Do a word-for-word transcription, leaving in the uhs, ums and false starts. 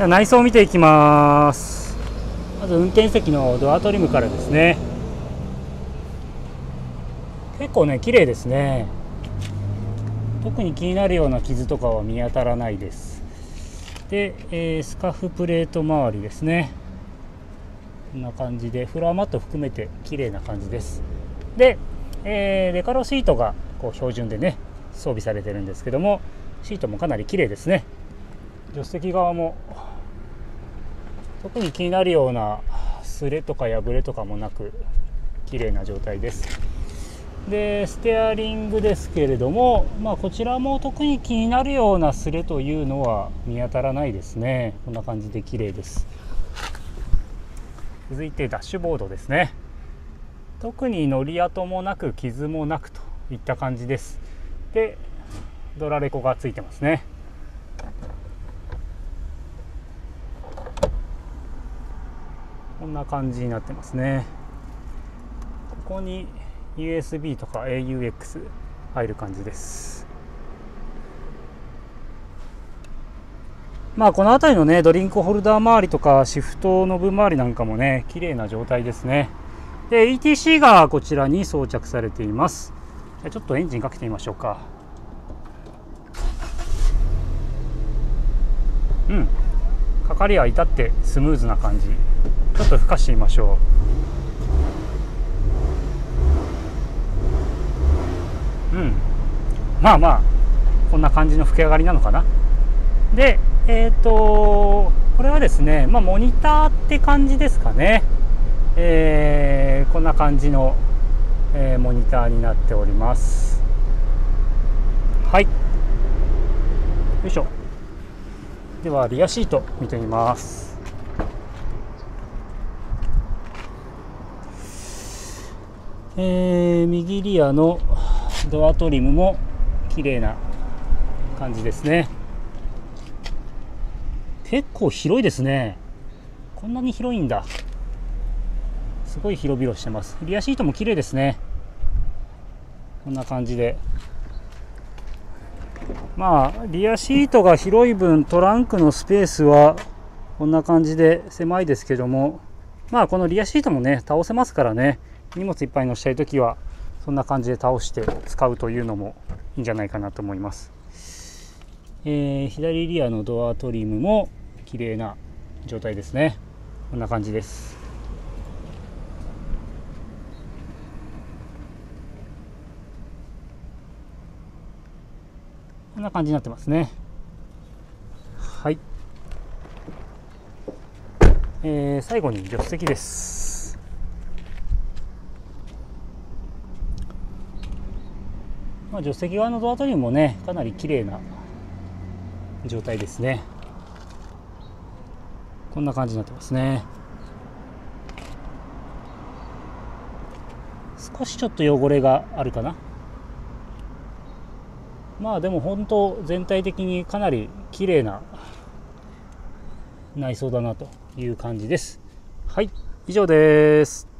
では内装を見ていきます。まず運転席のドアトリムからですね。結構ね綺麗ですね。特に気になるような傷とかは見当たらないです。で、えー、スカフプレート周りですね。こんな感じでフロアマット含めて綺麗な感じです。で、えー、デカロシートがこう標準でね装備されてるんですけども、シートもかなり綺麗ですね。助手席側も特に気になるような擦れとか破れとかもなく綺麗な状態です。でステアリングですけれども、まあ、こちらも特に気になるような擦れというのは見当たらないですね。こんな感じで綺麗です。続いてダッシュボードですね。特に乗り跡もなく傷もなくといった感じです。でドラレコがついてますね。こんな感じになってますね。ここに ユーエスビー とか エーユーエックス 入る感じです。まあこの辺りのねドリンクホルダー周りとかシフトノブ周りなんかもね綺麗な状態ですね。で イーティーシー がこちらに装着されています。じゃちょっとエンジンかけてみましょうか。うん、かかりは至ってスムーズな感じ。ちょっと吹かしてみましょう。うん、まあまあこんな感じの吹き上がりなのかな。でえっとこれはですね、まあ、モニターって感じですかね。えー、こんな感じの、えー、モニターになっております。はい、よいしょ。ではリアシート見てみます。えー、右リアのドアトリムも綺麗な感じですね。結構広いですね。こんなに広いんだ。すごい広々してます。リアシートも綺麗ですね。こんな感じで、まあリアシートが広い分トランクのスペースはこんな感じで狭いですけども、まあこのリアシートもね倒せますからね、荷物いっぱい乗せたいときはそんな感じで倒して使うというのもいいんじゃないかなと思います。えー、左リアのドアトリムも綺麗な状態ですね。こんな感じです。こんな感じになってますね。はい、えー、最後に助手席です。まあ、助手席側のドアトリムもねかなり綺麗な状態ですね。こんな感じになってますね。少しちょっと汚れがあるかな。まあでも本当全体的にかなり綺麗な内装だなという感じです。はい、以上です。